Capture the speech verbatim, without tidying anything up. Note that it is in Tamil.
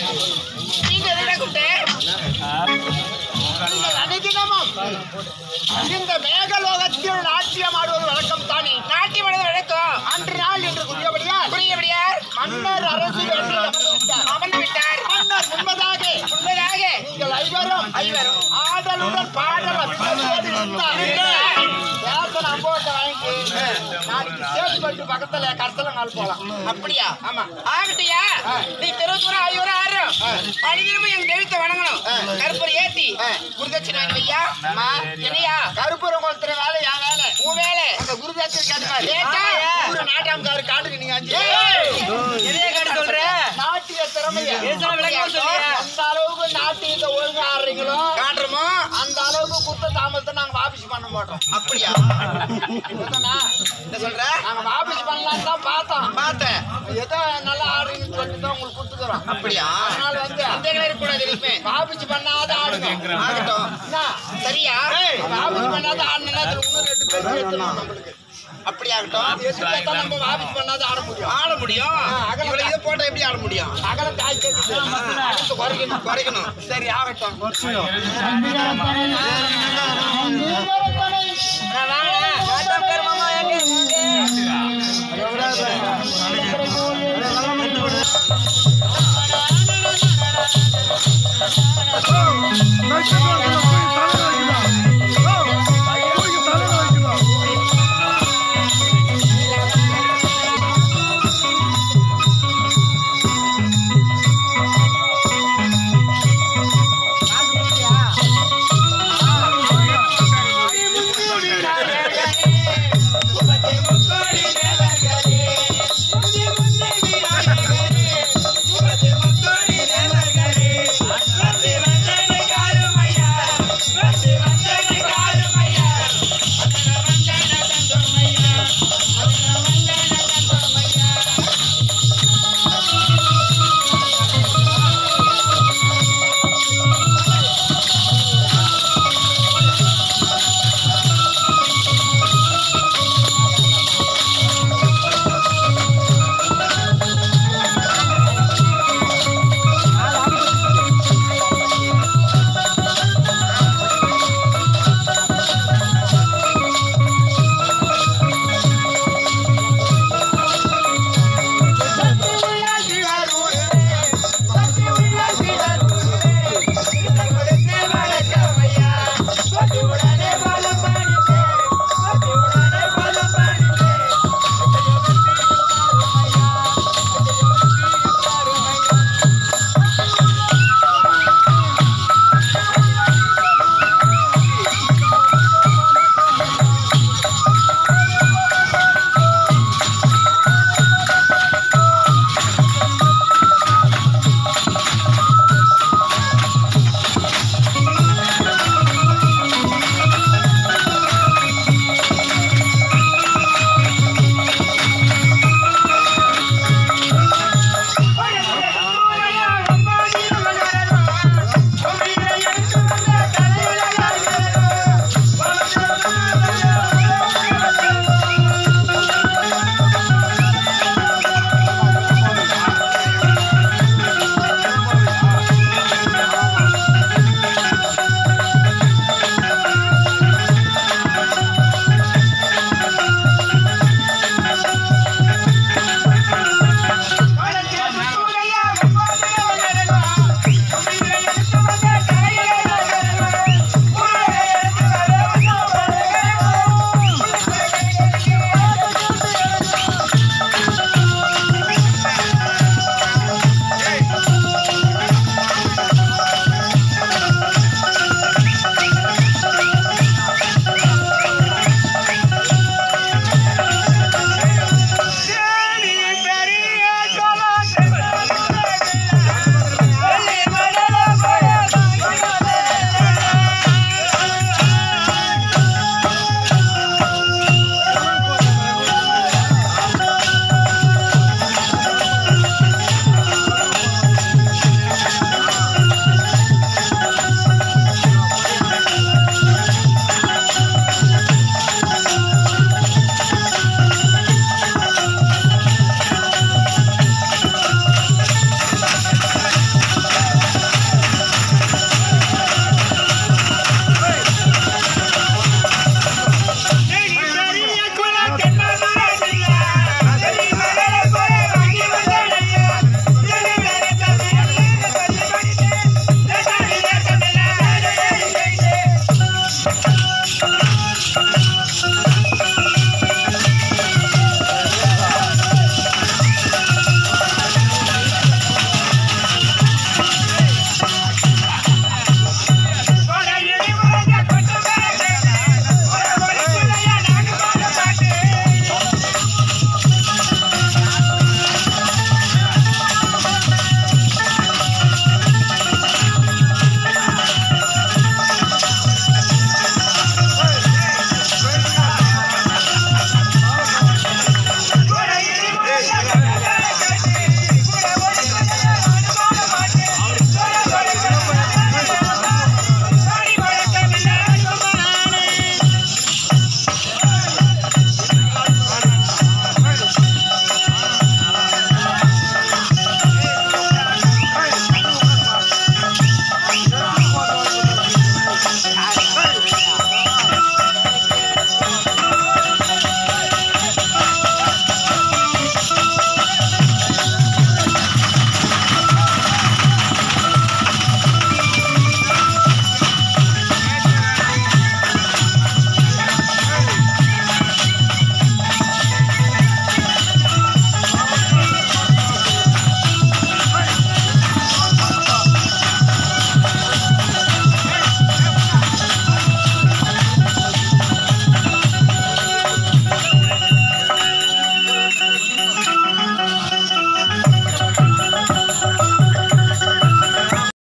நீங்க எதுல கூப்பிட்டு அனைத்தினமும் இந்த மேகலோகத்தில் நாட்டியம் ஆடுவது வழக்கம் தானே. நாட்டியம் ஆடுவது வழக்கம். அன்று நாள் என்று புரியபடியார் புரியபடியார் மன்னர் அரசு அமர்ந்து விட்டார். மன்னர் முன்பதாக முன்பதாக நீங்கள் ஐவரும் ஐவரும் ஆடலுடன் பாடல் அபிஷேகத்தோடு இருந்தார். வேசன் அம்போட்டை வாங்கி நாளைக்கு சேத்துப்பட்டு பக்கத்துல கருத்தலங்கால் போலாம். அப்படியா? ஆமா. ஆகட்டியா நீ திருத்தூரம் ஐவரும் ஆறும் பணிதினமும் எங்க தெய்வத்தை வணங்கணும். கருப்பூர் ஏத்தி குருதட்சிணை ஐயா என்னையா கருப்பூரம் கொளுத்துற வேலை என் வேலை உன் வேலை. அந்த குருதட்சிணை கேட்டுக்காரு நாட்டாம்காரு காட்டுக்கு நீங்க அஞ்சு சொல்ற நாட்டிய திறமைய அந்த அளவுக்கு நாட்டியத்தை ஒழுங்கு ஆடுறீங்களோ காட்டுறோமோ அந்த அளவுக்கு குத்த தாமதத்தை நாங்க வாபிஸ் பண்ண மாட்டோம். அப்படியா? என்ன சொல்ற? நாங்க வாபிஸ் பண்ணலாம் தான் பார்த்தோம் பார்த்தேன் ஏதோ நல்லா ஆடுறீங்கன்னு சொல்லிட்டு தான் உங்களுக்கு கொடுத்துக்கிறோம். அப்படியா? அதனால வந்து அந்த இருக்கக்கூடாது இருக்குமே வாபிஸ் பண்ணாத ஆடுங்க ஆகட்டும். சரியா? வாபிஸ் பண்ணாத ஆடுனா இன்னும் ரெண்டு பேர் சேர்த்துணும் நம்மளுக்கு. அப்படி ஆகட்டும். நம்ம வாபிஸ் பண்ணாத ஆட முடியும் ஆட முடியும் அகல இதை போட்டா எப்படி ஆட முடியும்? அகல தாய் குறைக்கணும் குறைக்கணும். சரி ஆகட்டும். மாமா